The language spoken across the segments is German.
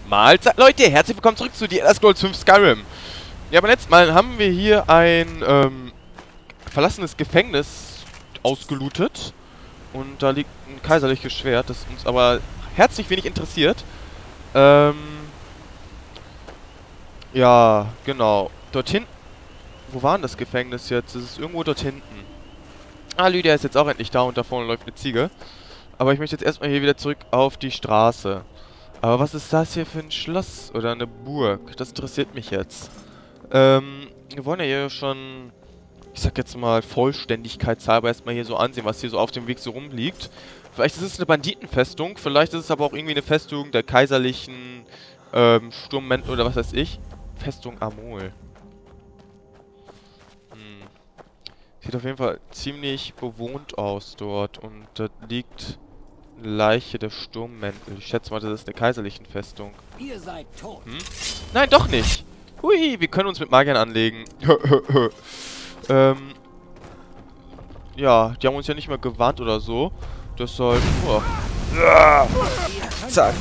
Mahlzeit, Leute, herzlich willkommen zurück zu The Elder Scrolls 5 Skyrim. Ja, beim letzten Mal haben wir hier ein verlassenes Gefängnis ausgelootet. Und da liegt ein kaiserliches Schwert, das uns aber herzlich wenig interessiert. Ja, genau. Dort hinten. Wo war denn das Gefängnis jetzt? Es ist irgendwo dort hinten. Ah, Lydia ist jetzt auch endlich da und da vorne läuft eine Ziege. Aber ich möchte jetzt erstmal hier wieder zurück auf die Straße. Aber was ist das hier für ein Schloss oder eine Burg? Das interessiert mich jetzt. Wir wollen ja hier schon, ich sag jetzt mal, vollständigkeitshalber erstmal hier so ansehen, was hier so auf dem Weg so rumliegt. Vielleicht ist es eine Banditenfestung, vielleicht ist es aber auch irgendwie eine Festung der kaiserlichen Sturmmäntel oder was weiß ich. Festung Amol. Sieht auf jeden Fall ziemlich bewohnt aus dort und da liegt eine Leiche der Sturmmäntel. Ich schätze mal, das ist eine kaiserliche Festung. Ihr seid tot. Nein, doch nicht. Hui, wir können uns mit Magiern anlegen. Ja, die haben uns ja nicht mehr gewarnt oder so. Deshalb... Oh. Zack.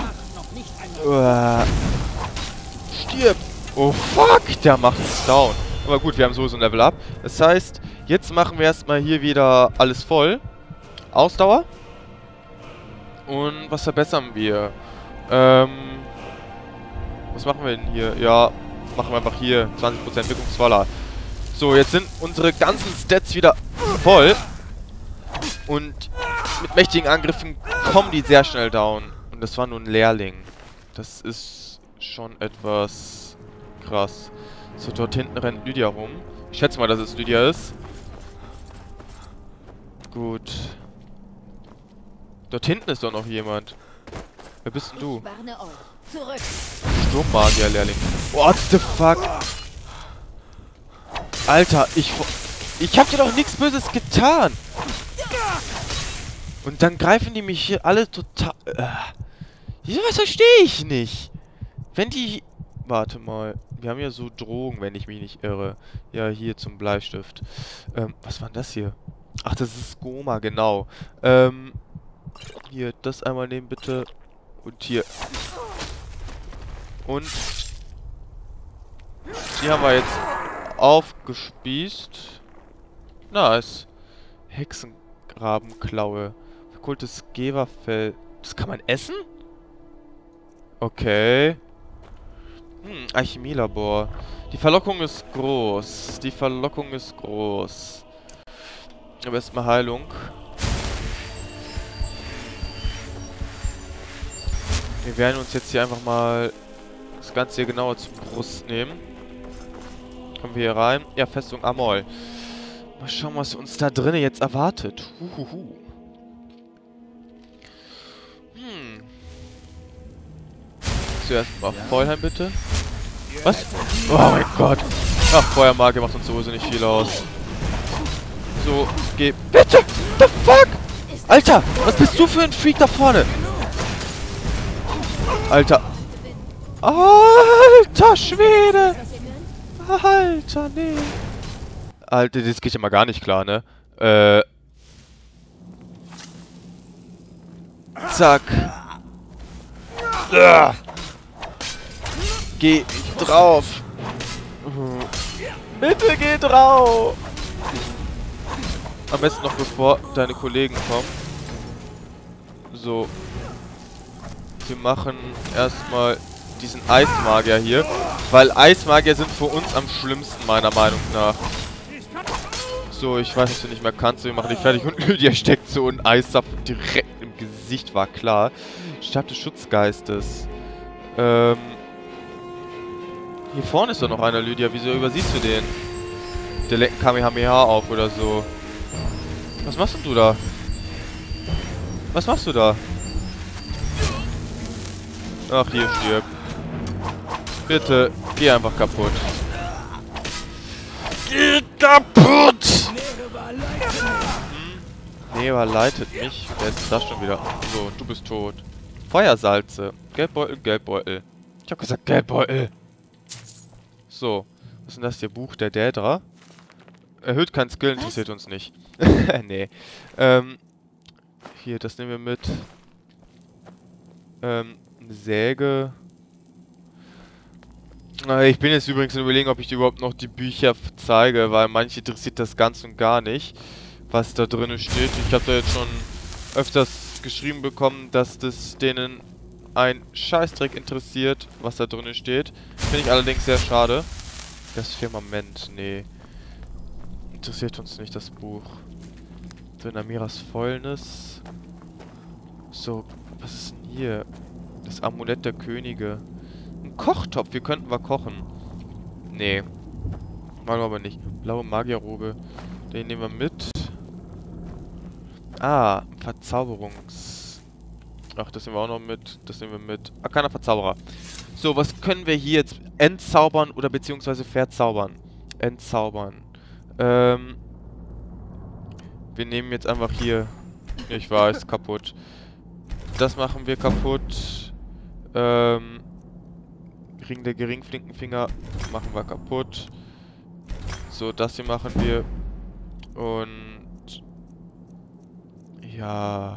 Stirb. Oh, fuck. Der macht uns down. Aber gut, wir haben sowieso ein Level Up. Das heißt, jetzt machen wir erstmal hier wieder alles voll. Ausdauer. Und was verbessern wir? Was machen wir denn hier? Ja, machen wir einfach hier 20% wirkungsvoller. So, jetzt sind unsere ganzen Stats wieder voll. Und mit mächtigen Angriffen kommen die sehr schnell down. Und das war nur ein Lehrling. Das ist schon etwas krass. So, dort hinten rennt Lydia rum. Ich schätze mal, dass es Lydia ist. Gut. Dort hinten ist doch noch jemand. Wer bist denn du? Sturmmagier-Lehrling. What the fuck? Alter, ich hab dir doch nichts Böses getan. Und dann greifen die mich hier alle total... Was verstehe ich nicht? Wenn die... Warte mal. Wir haben ja so Drogen, wenn ich mich nicht irre. Ja, hier zum Bleistift. Was war denn das hier? Ach, das ist Goma, genau. Hier, das einmal nehmen, bitte. Und hier. Und... Die haben wir jetzt aufgespießt. Nice. Hexengrabenklaue. Verkohltes Geberfell. Das kann man essen? Okay. Alchemielabor. Die Verlockung ist groß. Die Verlockung ist groß. Aber erstmal Heilung. Wir werden uns jetzt hier einfach mal das Ganze hier genauer zur Brust nehmen. Kommen wir hier rein. Ja, Festung Amol. Mal schauen, was uns da drinnen jetzt erwartet. Zuerst mal Feuerheim, bitte. Was? Oh mein Gott. Ach, Feuermagie macht uns sowieso nicht viel aus. So, geh. Bitte! The fuck? Alter, was bist du für ein Freak da vorne? Alter. Alter Schwede! Alter, nee. Alter, das geht ja mal gar nicht klar, ne? Zack. Geh drauf. Bitte geh drauf. Am besten noch bevor deine Kollegen kommen. So. Wir machen erstmal diesen Eismagier hier. Weil Eismagier sind für uns am schlimmsten, meiner Meinung nach. So, ich weiß, dass du nicht mehr kannst. Wir machen dich fertig. Und Lydia steckt so ein Eissaft direkt im Gesicht, war klar. Stab des Schutzgeistes. Hier vorne ist doch noch einer, Lydia. Wieso übersiehst du den? Der leckt ein Kamehameha auf oder so. Was machst denn du da? Was machst du da? Ach, hier, stirb. Bitte, geh einfach kaputt. Geh kaputt! Neva leitet mich. Wer ist das schon wieder? So, du bist tot. Feuersalze. Geldbeutel, Geldbeutel. Ich hab gesagt Geldbeutel. So. Was ist denn das hier? Buch der Dädra. Erhöht kein Skill, interessiert uns nicht. Nee. Hier, das nehmen wir mit. Eine Säge. Ich bin jetzt übrigens in Überlegen, ob ich dir überhaupt noch die Bücher zeige, weil manche interessiert das ganz und gar nicht, was da drin steht. Ich habe da jetzt schon öfters geschrieben bekommen, dass das denen ein Scheißdreck interessiert, was da drin steht. Finde ich allerdings sehr schade. Das Firmament, nee. Interessiert uns nicht, das Buch. Drin Amiras Fäulnis. So, was ist denn hier? Das Amulett der Könige. Ein Kochtopf, wir könnten mal kochen. Nee. Wollen wir aber nicht. Blaue Magierrobe. Den nehmen wir mit. Ah, Verzauberungs... Ach, das nehmen wir auch noch mit. Das nehmen wir mit. Arkaner Verzauberer. So, was können wir hier jetzt entzaubern oder beziehungsweise verzaubern? Entzaubern. Wir nehmen jetzt einfach hier... Ich weiß, kaputt. Das machen wir kaputt. Ring der Geringflinkenfinger machen wir kaputt. So, das hier machen wir. Und... Ja...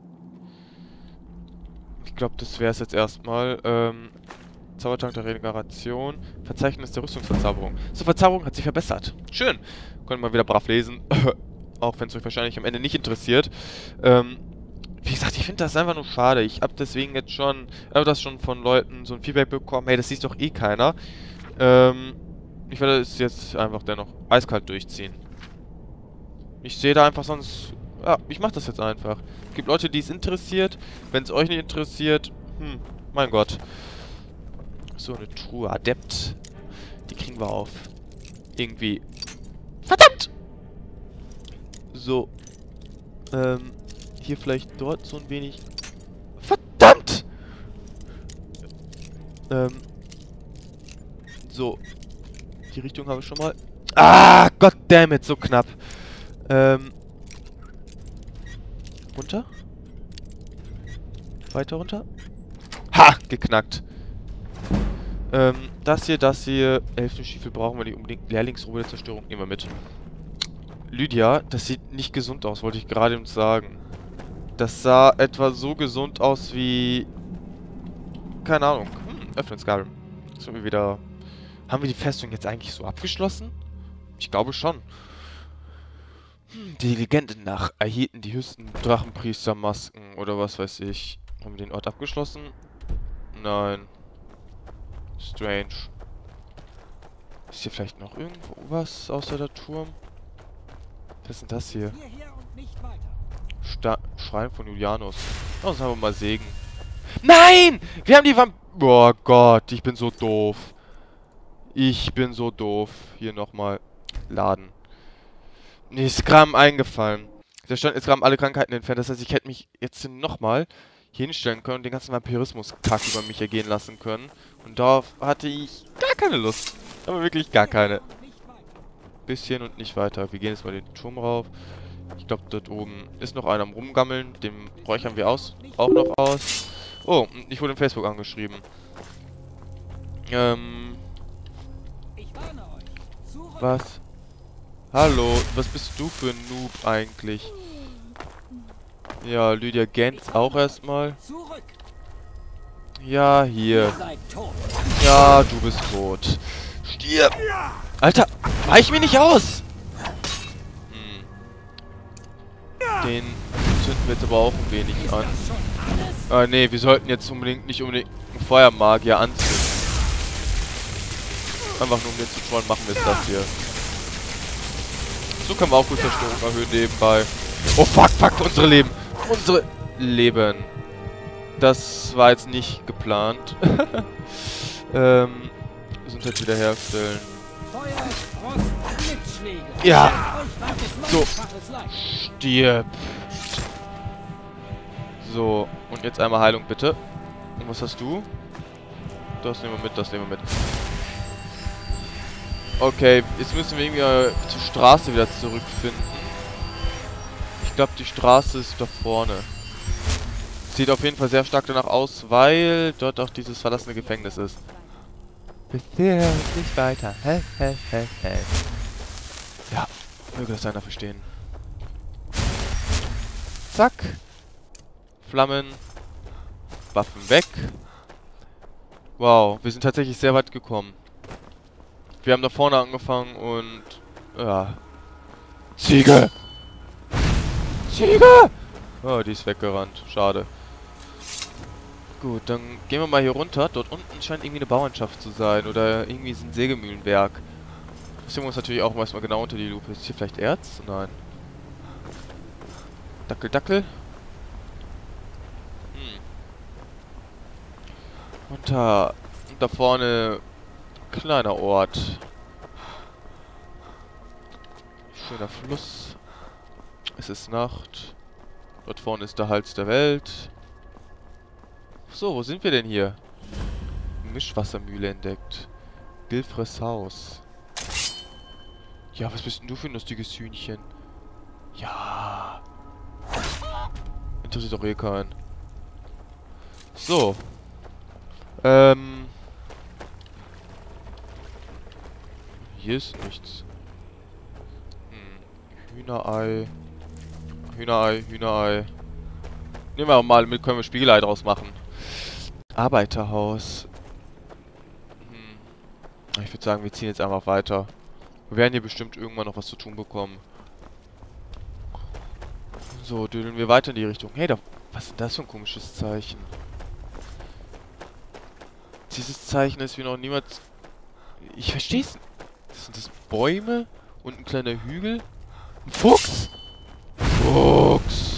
Ich glaube, das wäre es jetzt erstmal. Zaubertrank der Regeneration. Verzeichnis der Rüstungsverzauberung. So, Verzauberung hat sich verbessert. Schön. Könnt ihr mal wieder brav lesen. Auch wenn es euch wahrscheinlich am Ende nicht interessiert. Wie gesagt, ich finde das einfach nur schade. Ich habe deswegen jetzt schon, das schon von Leuten so ein Feedback bekommen. Hey, das sieht doch eh keiner. Ich werde es jetzt einfach dennoch eiskalt durchziehen. Ich sehe da einfach sonst... Ja, ich mache das jetzt einfach. Es gibt Leute, die es interessiert. Wenn es euch nicht interessiert, mein Gott. So, eine Truhe. Adept. Die kriegen wir auf. Irgendwie. Verdammt! So. Hier vielleicht dort so ein wenig... Verdammt! So. Die Richtung habe ich schon mal... Ah, goddammit, so knapp. Runter? Weiter runter? Ha! Geknackt. Das hier. Elfenstiefel brauchen wir nicht unbedingt. Lehrlingsrobe der Zerstörung nehmen wir mit. Lydia, das sieht nicht gesund aus, wollte ich gerade eben sagen. Das sah etwa so gesund aus wie... Keine Ahnung. Öffnen Skyrim. Sollen wir wieder... Haben wir die Festung jetzt eigentlich so abgeschlossen? Ich glaube schon. Die Legende nach erhielten die höchsten Drachenpriestermasken oder was weiß ich. Haben wir den Ort abgeschlossen? Nein. Strange. Ist hier vielleicht noch irgendwo was außer der Turm? Was ist denn das hier? Schrein von Julianus. Lass uns einfach mal Segen. Nein! Wir haben die Oh Gott, ich bin so doof. Ich bin so doof. Hier nochmal laden. Mir ist gerade eingefallen. Da stand jetzt gerade alle Krankheiten entfernt. Das heißt, ich hätte mich jetzt nochmal hier hinstellen können und den ganzen Vampirismus-Kack über mich ergehen lassen können. Und darauf hatte ich gar keine Lust. Aber wirklich gar keine. Bisschen und nicht weiter. Wir gehen jetzt mal den Turm rauf. Ich glaube, dort oben ist noch einer am Rumgammeln. Den räuchern wir auch noch aus. Oh, ich wurde in Facebook angeschrieben. Was? Hallo, was bist du für ein Noob eigentlich? Ja, Lydia gähnt auch erstmal. Ja, hier. Ja, du bist tot. Stirb! Alter, weich mir nicht aus! Den zünden wir jetzt aber auch ein wenig an. Ah, nee, wir sollten jetzt nicht unbedingt einen Feuermagier anzünden. Einfach nur um den zu trollen, machen wir jetzt das hier. So können wir auch gut Zerstörung erhöhen nebenbei. Oh fuck, unsere Leben. Unsere Leben. Das war jetzt nicht geplant. Gesundheit wiederherstellen. Ja. So. Stirb. So. Und jetzt einmal Heilung bitte. Und was hast du? Das nehmen wir mit, Okay, jetzt müssen wir irgendwie zur Straße wieder zurückfinden. Ich glaube, die Straße ist da vorne. Sieht auf jeden Fall sehr stark danach aus, weil dort auch dieses verlassene Gefängnis ist. Bisher nicht weiter. Ja, möge das einer verstehen. Zack. Flammen. Waffen weg. Wow, wir sind tatsächlich sehr weit gekommen. Wir haben da vorne angefangen und... Ja. Ziege! Ziege! Oh, die ist weggerannt. Schade. Gut, dann gehen wir mal hier runter. Dort unten scheint irgendwie eine Bauernschaft zu sein. Oder irgendwie ist ein Sägemühlenwerk. Das sehen wir uns natürlich auch erstmal genau unter die Lupe. Ist hier vielleicht Erz? Nein. Dackel, Dackel. Und da vorne kleiner Ort. Schöner Fluss. Es ist Nacht. Dort vorne ist der Hals der Welt. So, wo sind wir denn hier? Mischwassermühle entdeckt. Gilfres Haus. Ja, was bist denn du für ein lustiges Hühnchen? Ja. Interessiert doch eh keinen. So. Hier ist nichts. Hühnerei. Hühnerei, Hühnerei. Nehmen wir mal mit, können wir Spiegelei draus machen. Arbeiterhaus. Ich würde sagen, wir ziehen jetzt einfach weiter. Wir werden hier bestimmt irgendwann noch was zu tun bekommen. So, düdeln wir weiter in die Richtung. Hey, was ist denn das für ein komisches Zeichen? Dieses Zeichen ist wie noch niemals... Ich verstehe es nicht. Sind das Bäume und ein kleiner Hügel? Ein Fuchs! Fuchs!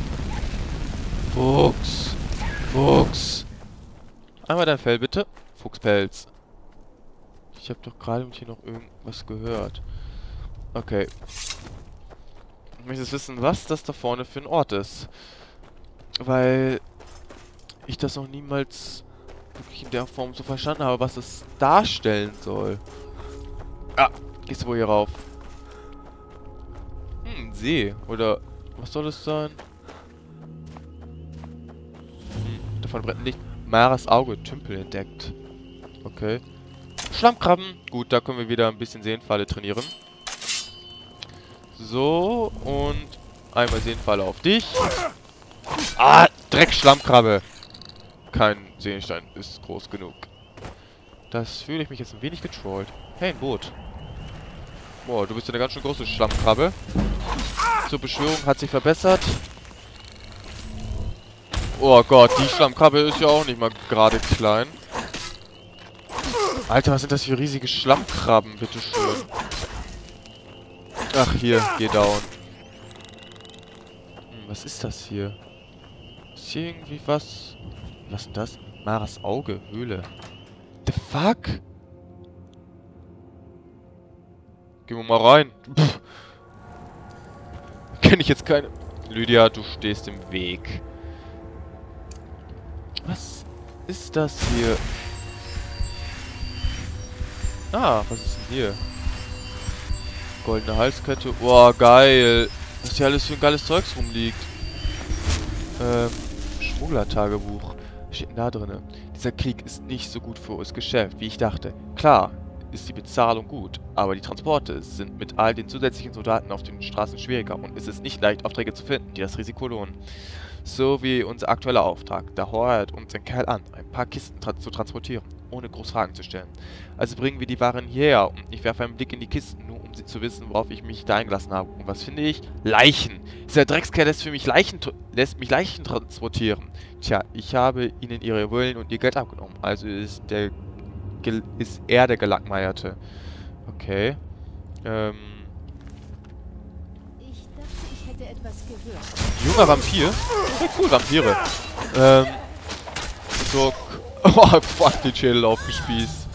Fuchs! Fuchs! Einmal dein Fell, bitte. Fuchspelz. Ich habe doch gerade mit hier noch irgendwas gehört. Okay. Ich möchte jetzt wissen, was das da vorne für ein Ort ist. Weil ich das noch niemals wirklich in der Form so verstanden habe, was es darstellen soll. Ah, gehst du wohl hier rauf? See. Oder was soll das sein? Davon brennt Licht. Maras Auge, Tümpel entdeckt. Okay. Schlammkrabben. Gut, da können wir wieder ein bisschen Seenfalle trainieren. So, und einmal Seenfalle auf dich. Ah, Dreck-Schlammkrabbe. Kein Seenstein ist groß genug. Das fühle ich mich jetzt ein wenig getrollt. Hey, ein Boot. Boah, du bist ja eine ganz schön große Schlammkrabbe. Zur Beschwörung hat sich verbessert. Oh Gott, die Schlammkrabbe ist ja auch nicht mal gerade klein. Alter, was sind das für riesige Schlammkrabben, bitteschön. Ach, hier, geh down. Was ist das hier? Ist hier irgendwie was? Was ist denn das? Maras Auge, Höhle. The fuck? Gehen wir mal rein. Pff. Kenn ich jetzt keine... Lydia, du stehst im Weg. Was ist das hier? Ah, was ist denn hier? Goldene Halskette. Boah, geil. Was hier alles für ein geiles Zeugs rumliegt. Schmugglertagebuch. Was steht denn da drin? Dieser Krieg ist nicht so gut für uns Geschäft, wie ich dachte. Klar ist die Bezahlung gut, aber die Transporte sind mit all den zusätzlichen Soldaten auf den Straßen schwieriger und es ist nicht leicht, Aufträge zu finden, die das Risiko lohnen. So wie unser aktueller Auftrag. Da heuert uns ein Kerl an, ein paar Kisten zu transportieren, ohne groß Fragen zu stellen. Also bringen wir die Waren hierher und ich werfe einen Blick in die Kisten, nur um zu wissen, worauf ich mich da eingelassen habe. Und was finde ich? Leichen! Dieser Dreckskerl lässt mich Leichen transportieren. Tja, ich habe ihnen ihre Willen und ihr Geld abgenommen. Also ist er der Gelackmeierte. Okay. Ich dachte, ich hätte etwas gehört. Junger Vampir? Okay, cool, Vampire. So. Oh, fuck, den Schädel aufgespießt.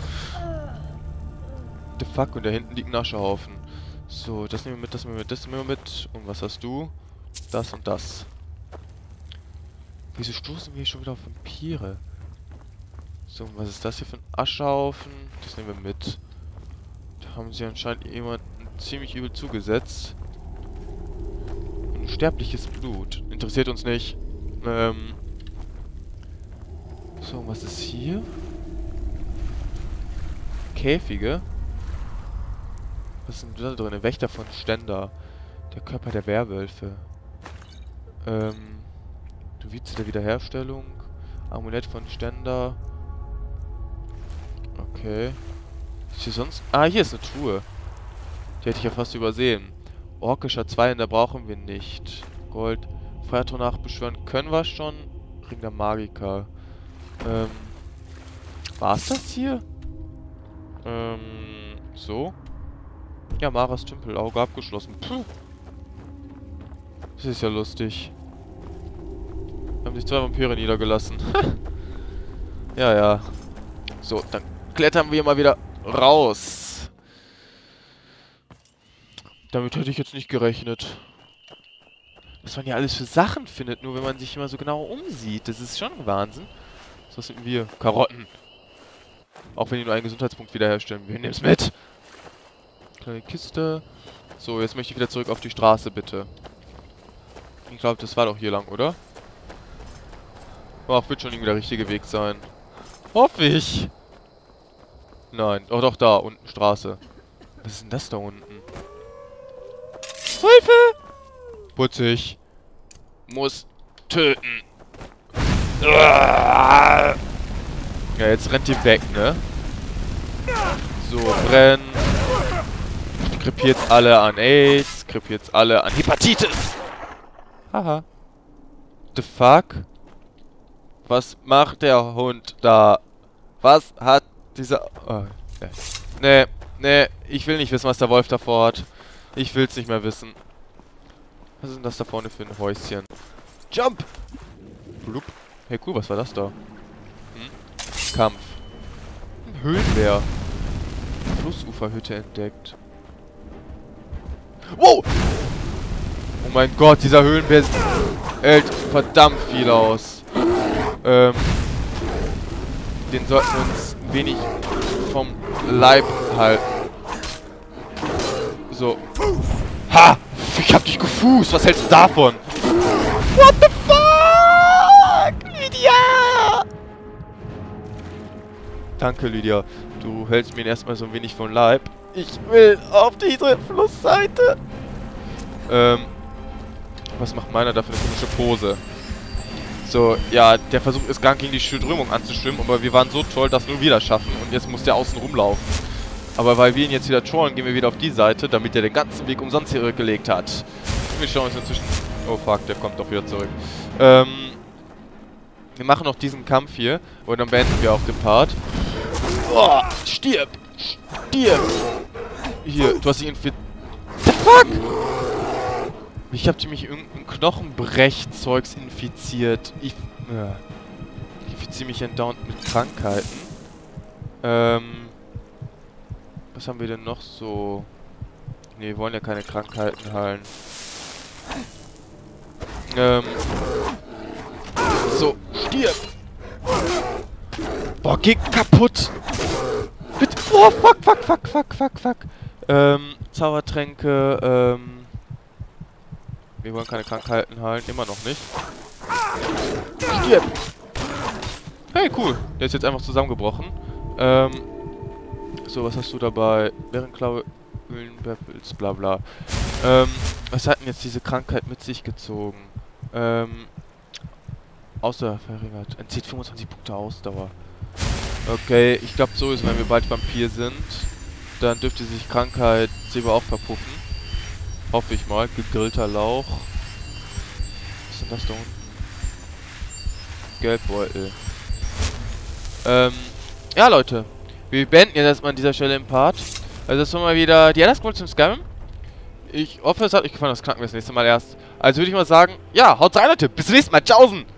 The fuck, und da hinten liegt ein Aschehaufen. So, das nehmen wir mit, das nehmen wir mit, das nehmen wir mit. Und was hast du? Das und das. Wieso stoßen wir hier schon wieder auf Vampire? So, und was ist das hier für ein Aschehaufen? Das nehmen wir mit. Da haben sie anscheinend jemanden ziemlich übel zugesetzt. Sterbliches Blut. Interessiert uns nicht. So, was ist hier? Käfige. Was ist denn da drin? Wächter von Stender. Der Körper der Werwölfe. Duvize der Wiederherstellung. Amulett von Stender. Okay. Ist hier sonst... Ah, hier ist eine Truhe. Die hätte ich ja fast übersehen. Orkischer Zweihänder brauchen wir nicht. Gold. Feuertonach beschwören können wir schon. Ring der Magiker. War's das hier? So. Ja, Maras Tümpel. Auge abgeschlossen. Puh. Das ist ja lustig. Haben sich 2 Vampire niedergelassen. Ja, ja. So, dann klettern wir mal wieder raus. Damit hätte ich jetzt nicht gerechnet. Was man hier alles für Sachen findet, nur wenn man sich immer so genau umsieht. Das ist schon ein Wahnsinn. Was finden wir? Karotten. Auch wenn die nur einen Gesundheitspunkt wiederherstellen. Wir nehmen es mit. Kleine Kiste. So, jetzt möchte ich wieder zurück auf die Straße, bitte. Ich glaube, das war doch hier lang, oder? Ach, wird schon irgendwie der richtige Weg sein. Hoffe ich. Nein. Oh, doch, da. Unten Straße. Was ist denn das da unten? Hilfe! Putzig. Muss töten. Ja, jetzt rennt die weg, ne? So, brennen. Krepiert alle an AIDS. Krepiert alle an Hepatitis. Haha. The fuck? Was macht der Hund da? Was hat dieser... Oh, nee, ich will nicht wissen, was der Wolf davor hat. Ich will's nicht mehr wissen. Was ist denn das da vorne für ein Häuschen? Jump! Blub. Hey, cool, was war das da? Kampf. Ein Höhlenbär. Flussuferhütte entdeckt. Wow! Oh mein Gott, dieser Höhlenbär hält verdammt viel aus. Den sollten wir uns ein wenig vom Leib halten. So. Ha! Ich hab dich gefußt! Was hältst du davon? What the fuck? Lydia! Danke, Lydia. Du hältst mir erstmal so ein wenig vom Leib. Ich will auf diese Flussseite. Was macht meiner da für eine komische Pose? So, ja, der Versuch ist gar gegen die Strömung anzuschwimmen, aber wir waren so toll, dass nur wir das schaffen. Und jetzt muss der außen rumlaufen. Aber weil wir ihn jetzt wieder trollen, gehen wir wieder auf die Seite, damit er den ganzen Weg umsonst hier zurückgelegt hat. Wir schauen uns inzwischen... Oh fuck, der kommt doch wieder zurück. Wir machen noch diesen Kampf hier und dann beenden wir auch den Part. Oh, stirb! Stirb! Hier, du hast dich infiziert. The fuck? Ich hab mich irgendein Knochenbrechzeugs infiziert. Ich infiziere mich andauernd mit Krankheiten. Was haben wir denn noch so? Ne, wir wollen ja keine Krankheiten heilen. So, stirb! Boah, geh kaputt! Bitte! Oh, fuck! Zaubertränke, wir wollen keine Krankheiten heilen, immer noch nicht. Stirb! Hey, cool. Der ist jetzt einfach zusammengebrochen. So, was hast du dabei? Bärenklaue, Höhlenbärpilz, bla bla. Was hat denn jetzt diese Krankheit mit sich gezogen? Ausdauer verringert. Entzieht 25 Punkte Ausdauer. Okay, ich glaube so ist, wenn wir bald Vampir sind, dann dürfte sich Krankheit selber auch verpuffen. Hoffe ich mal. Gegrillter Lauch. Was ist denn das da unten? Geldbeutel. Ja Leute. Wir beenden jetzt erstmal an dieser Stelle im Part. Also das war mal wieder die Elder Scrolls zum Skyrim. Ich hoffe, es hat euch gefallen. Das knacken wir das nächste Mal erst. Also würde ich mal sagen, ja, haut rein Leute. Bis zum nächsten Mal. Tschaußen.